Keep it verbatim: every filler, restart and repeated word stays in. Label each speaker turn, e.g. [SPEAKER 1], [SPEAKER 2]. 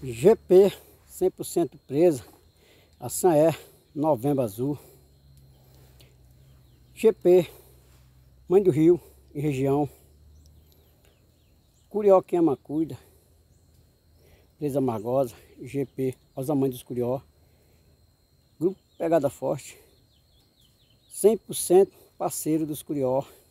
[SPEAKER 1] G P cem por cento presa, Açaé, Novembro Azul. G P, Mãe do Rio e região. Curió quem ama cuida. Presa Margosa, G P, Rosa Mãe dos Curió. Grupo Pegada Forte, cem por cento parceiro dos Curió.